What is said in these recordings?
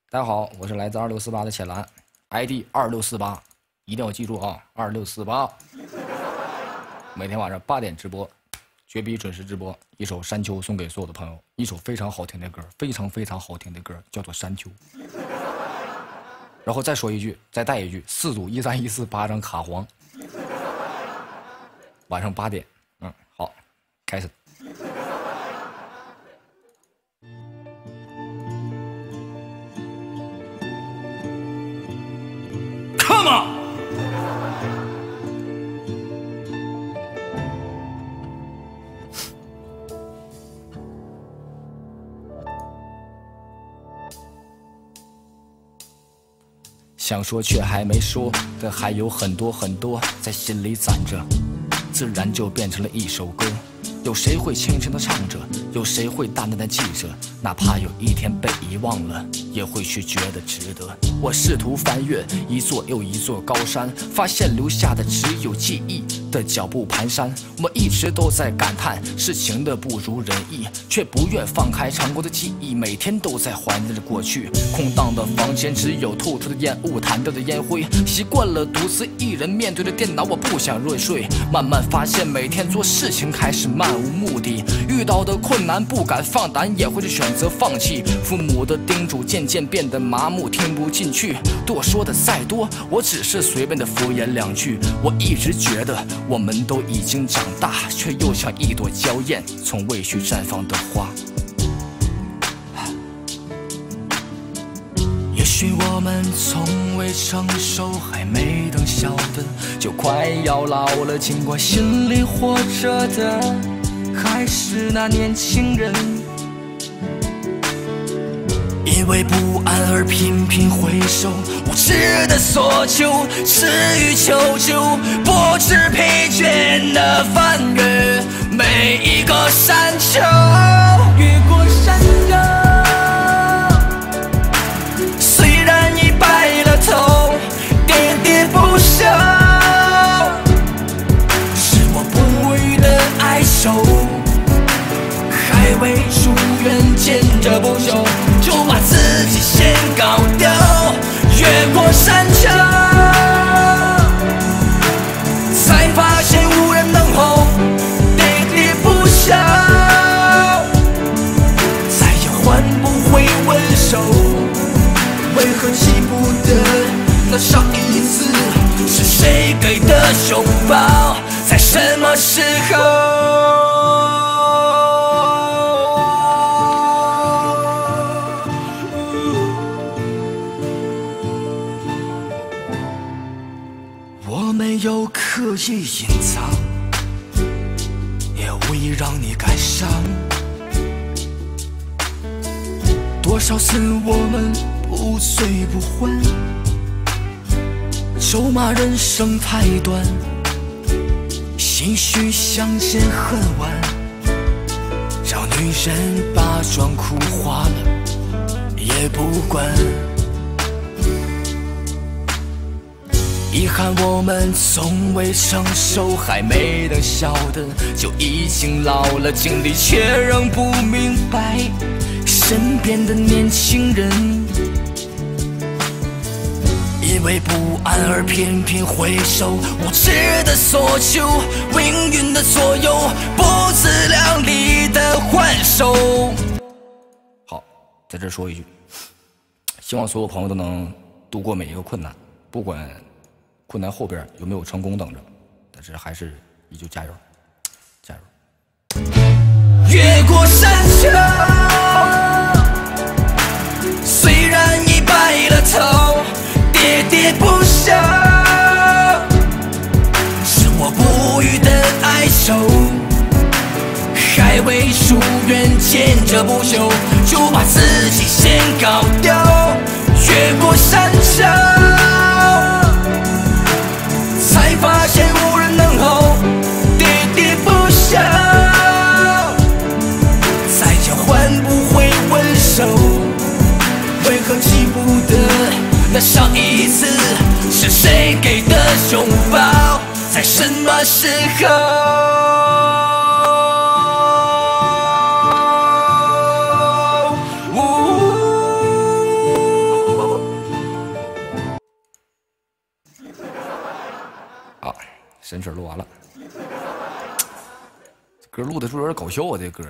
大家好，我是来自2648的浅蓝 ，ID 2648，一定要记住啊，2648。每天晚上8点直播，绝逼准时直播。一首《山丘》送给所有的朋友，一首非常好听的歌，非常好听的歌，叫做《山丘》。然后再说一句，再带一句，4组13148张卡黄。晚上8点，好，开始。Come on！ 想说却还没说的还有很多很多，在心里攒着，自然就变成了一首歌。有谁会轻轻地唱着，有谁会淡淡地记着，哪怕有一天被遗忘了，也会去觉得值得。我试图翻越一座又一座高山，发现留下的只有记忆的脚步蹒跚。我一直都在感叹事情的不如人意，却不愿放开尝过的记忆，每天都在怀念着过去。空荡的房间只有透出的烟雾，弹掉的烟灰，习惯了独自一人面对着电脑，我不想入睡。慢慢发现每天做事情开始漫无目的，遇到的困难不敢放胆，也会去选择放弃。父母的叮嘱渐渐变得麻木，听不进去。对我说的再多，我只是随便的敷衍两句。我一直觉得我们都已经长大，却又像一朵娇艳从未去绽放的花。也许我们从未成熟，还没等晓得，就快要老了。尽管心里活着的还是那年轻人，因为不安而频频回首，无知的索求，痴于求救，不知疲倦的翻越每一个山丘，越过山丘。虽然已白了头，喋喋不休，是我不语的哀愁，还未如愿见着不朽，就把自己先搞掉。越过山丘，才发现无人等候，喋喋不休，再也换不回温柔。为何记不得那上一次是谁给的拥抱，在什么时候？我没有刻意隐藏，也无意让你感伤。多少次我们不醉不欢，咒骂人生太短，唏嘘相见恨晚，让女人把妆哭花了也不管。遗憾我们从未成熟，还没等晓得就已经老了，经历却仍不明白身边的年轻人，因为不安而频频回首，无知的索求，命运的左右，不自量力的还手。好，在这说一句，希望所有朋友都能度过每一个困难，不管困难后边有没有成功等着，但是还是依旧加油，加油！越过山丘，虽然已白了头，喋喋不休，是我不语的哀愁，还未如愿见着不朽，就把自己先搞掉。越过山丘，才发现无人等候，喋喋不休，再也换不回温柔。为何记不得那上一次是谁给的拥抱，在什么时候？ 啊，神曲录完了。这歌录的是有点搞笑啊，这歌。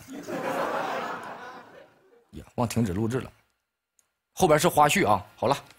呀，忘停止录制了。后边是花絮啊。好了。